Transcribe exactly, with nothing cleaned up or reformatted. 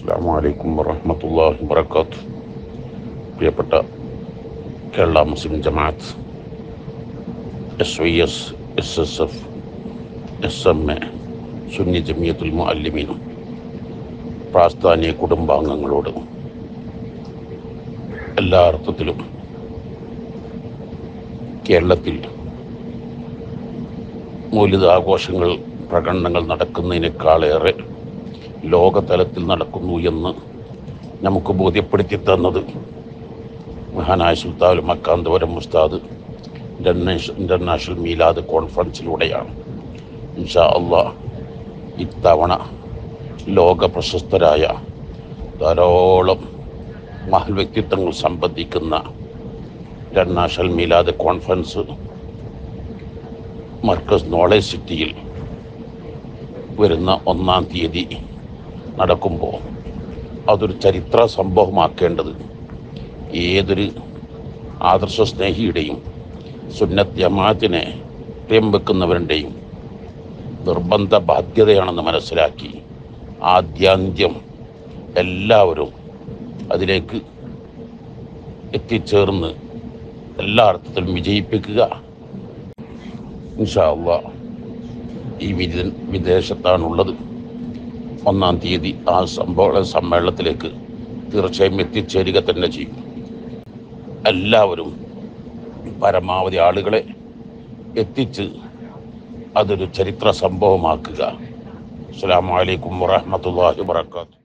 അസ്സലാമു അലൈക്കും വറഹ്മത്തുള്ളാഹി വബറകാതുഹു. പ്രിയപ്പെട്ട Kerala Muslim Jamaath, S Y S, S S F, S M A, Sunni Jamiyyathul Muallimeen പ്രാസ്ഥാനിക കുടുംബാംഗങ്ങളോട് എല്ലാ അർത്ഥത്തിലും കേരളത്തിൽ മൗലിദ് ആഘോഷങ്ങൾ, പ്രകടനങ്ങൾ നടക്കുന്നതിനേക്കാളേറെ ലോകതലത്തിൽ നടക്കുന്നു എന്ന് നമുക്ക് ബോധ്യപ്പെടുത്തി തന്നത് മഹാനായ സുൽത്താൻ മക്കാന്തപുരം ഉസ്താദ് ഇൻ്റർനാഷണൽ മീലാദ് കോൺഫറൻസിലൂടെയാണ്. ഇൻഷാ അള്ളാഹ് ഇത്തവണ ലോക പ്രശസ്തരായ ധാരാളം മഹൽ വ്യക്തിത്വങ്ങൾ സംബന്ധിക്കുന്ന international Milad conference Markaz knowledge സിറ്റിയിൽ വരുന്ന ഒന്നാം തീയതി നടക്കുമ്പോൾ അതൊരു ചരിത്ര സംഭവമാക്കേണ്ടത് ഏതൊരു ആദർശ സ്നേഹിയുടെയും സുന്നത്ത് ജമാഅത്തിനെ പ്രിയം വെക്കുന്നവരുടെയും നിർബന്ധ ബാധ്യതയാണെന്ന് മനസ്സിലാക്കി ആദ്യാന്ത്യം എല്ലാവരും അതിലേക്ക് എത്തിച്ചേർന്ന് എല്ലാ അർത്ഥത്തിലും വിജയിപ്പിക്കുക. ഇൻഷാ അല്ലാഹ് ഈ വിദേ വിദേശത്താണുള്ളത്. ഒന്നാം തീയതി ആ സംഭവ സമ്മേളനത്തിലേക്ക് തീർച്ചയായും എത്തിച്ചേരുക തന്നെ ചെയ്യും. എല്ലാവരും പരമാവധി ആളുകളെ എത്തിച്ച് അതൊരു ചരിത്ര സംഭവമാക്കുക. അസ്സലാമു അലൈക്കും വറഹ്മത്തുള്ളാഹി വബറകാതുഹു.